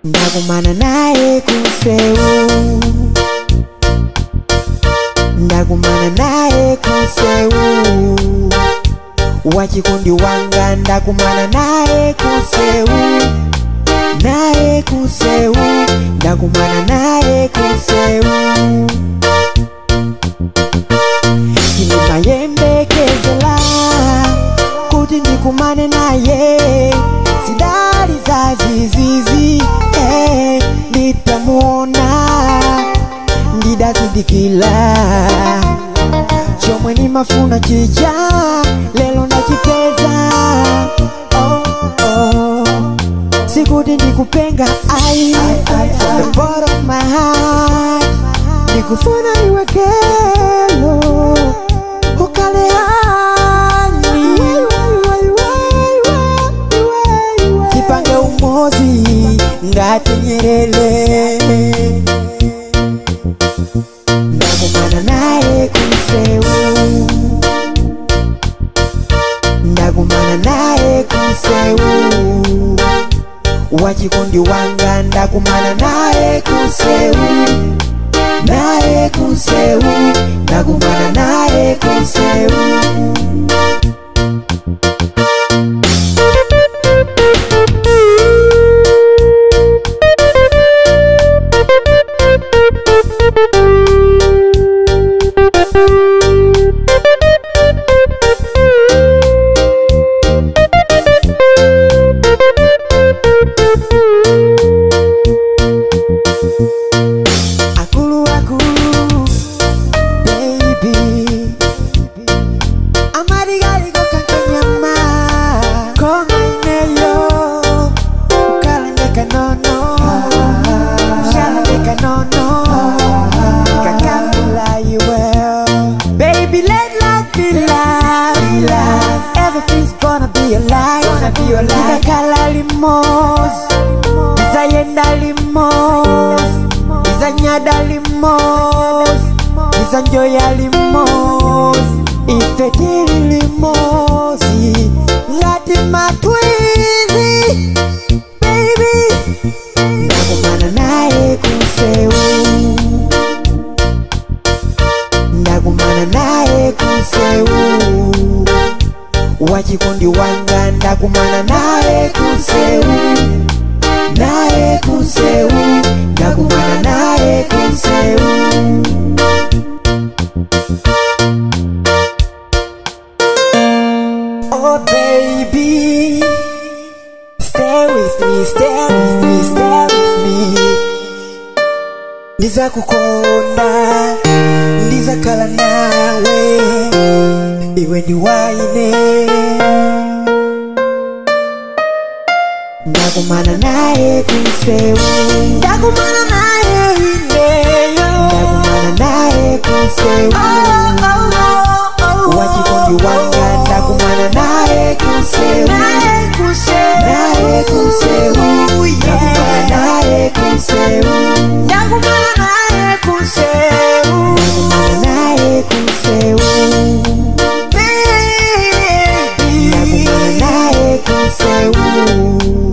Ndagumana naye kuseu, ndagumana naye kuseu, wachikundi wanga ndagumana naye kuseu, naye kuseu, ndagumana naye kuseu. Sinimayembekezela kuti ndikumane naye, sidali za zizizi nitamuona ndidazidikila chomwe ni mafuna chija lelo ndachipeza. Sikuti ndikupenga from the bottom of my heart, ndikufuna iwe kelo ukale hani tipange umozi ngati Nyerere. Ndagumana naye kuseu, ndagumana naye kuseu, wachikundi wanga ndagumana naye kuseu, naye kuseu, ndagumana naye kuseu. Everything's gonna be alright. Nizakala limos, nizayenda limos, nizanyada limos, nizanjoya limos, ifetili limosi, ngati matwizi, baby. Ndagumana naye kuseu, ndagumana naye kuseu, wachikundi wanga ndagumana naye kuseu, naye kuseu, ndagumana naye kuseu. Oh baby, stay with me, stay with me, stay with me. Ndizakukonda, ndizakala nawe, iwe ni waine. Ndagumana naye kuseu, ndagumana naye ineyo, ndagumana naye kuseu, wachikundi wanga ndagumana naye kuseu, naye kuseu, naye kuseu, ndagumana naye kuseu, ndagumana naye kuseu, ndagumana naye kuseu. Ndagumana naye kuseu.